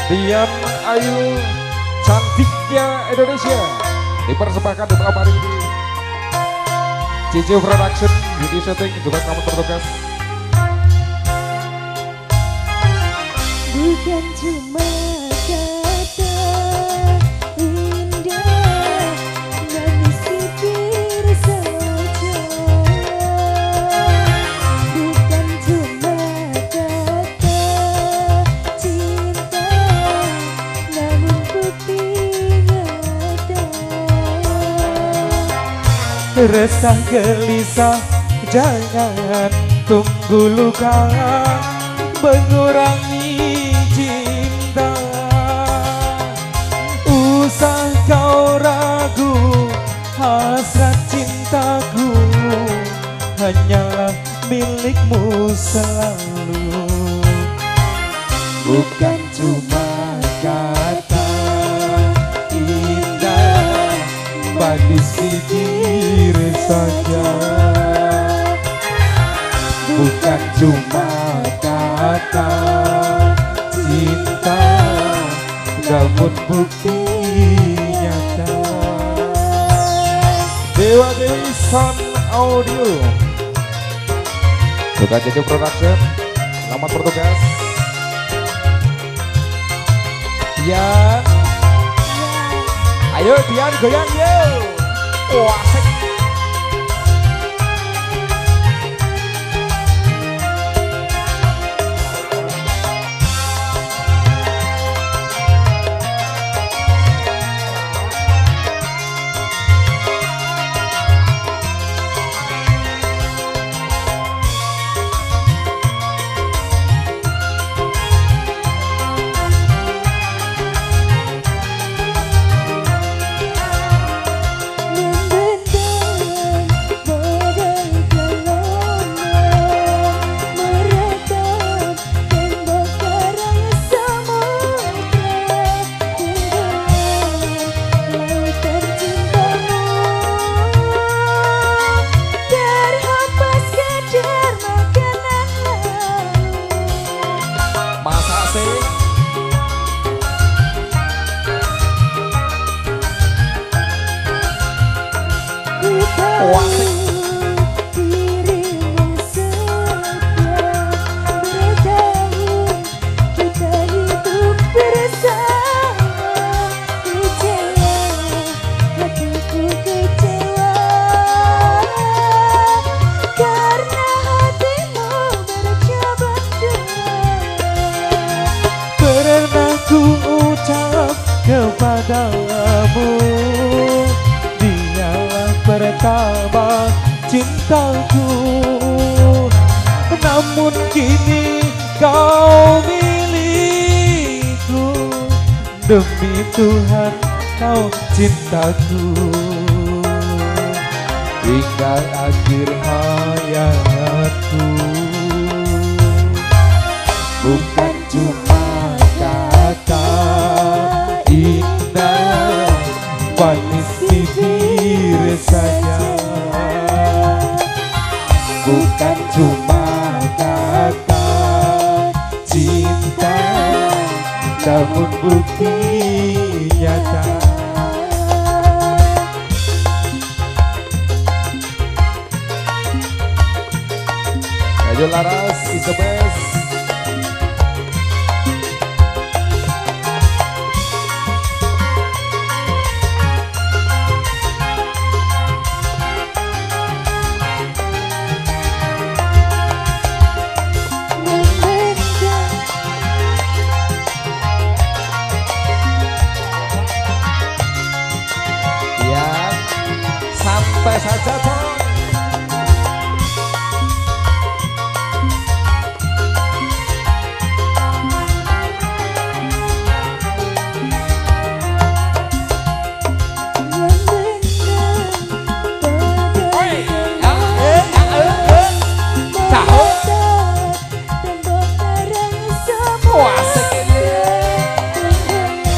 Dian Ayu cantiknya Indonesia dipersembahkan di malam hari ini. Cici Production Beauty Setting juga kamu bertugas. Bukan cuma kata indah, manis bibir saja. Bukan cuma kata cinta, namun bukti nyata. Resah gelisah jangan tunggu luka mengurangi cinta. Usah kau ragu hasrat cintaku hanyalah milikmu selalu. Bukan cuma kata indah manis bibir saja. Bukan cuma kata cinta, namun bukti nyata. Dewa Dewi Sound Audio juga Cici Production, selamat bertugas. Dian, ayo Dian goyang yuk. Wah, asik. Kepadamu dialah pertama cintaku, namun kini kau milikku. Demi Tuhan kau cintaku hingga akhir hayatku. Bukan cuma kata indah manis bibir saja. Bukan cuma kata cinta, namun bukti nyata. Ayo Laras is the best. Sampai saja toh.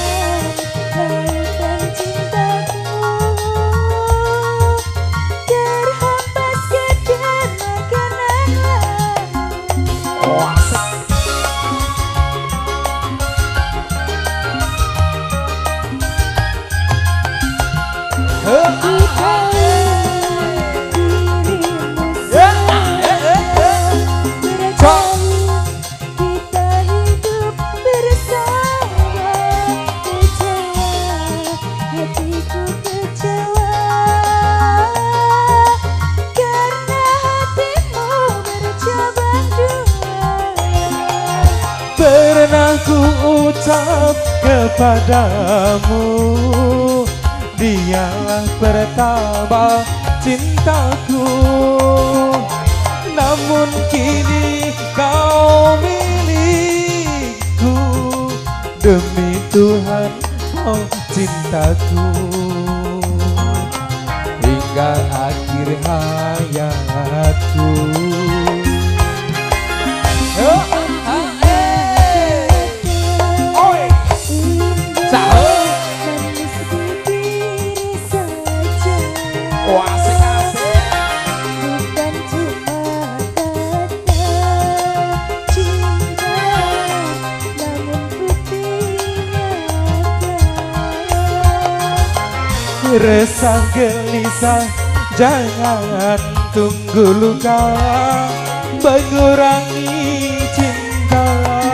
Cintaku Pernah ku ucap kepadamu, dialah pertama cintaku. Namun kini kau milikku, demi Tuhan kau cintaku. Hingga akhir hayatku. Resah gelisah jangan tunggu luka mengurangi cinta.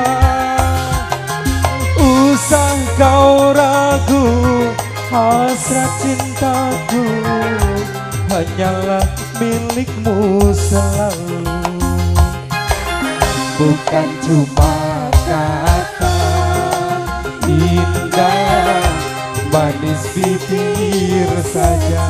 Usah kau ragu, hasrat cintaku hanyalah milikmu selalu. Bukan cuma kata indah manis bibir saja,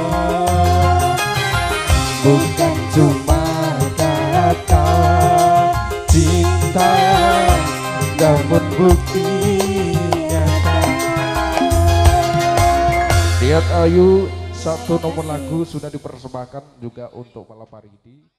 bukan cuma kata cinta, namun bukti nyata. Niat Ayu, satu nomor lagu sudah dipersembahkan juga untuk malam hari ini.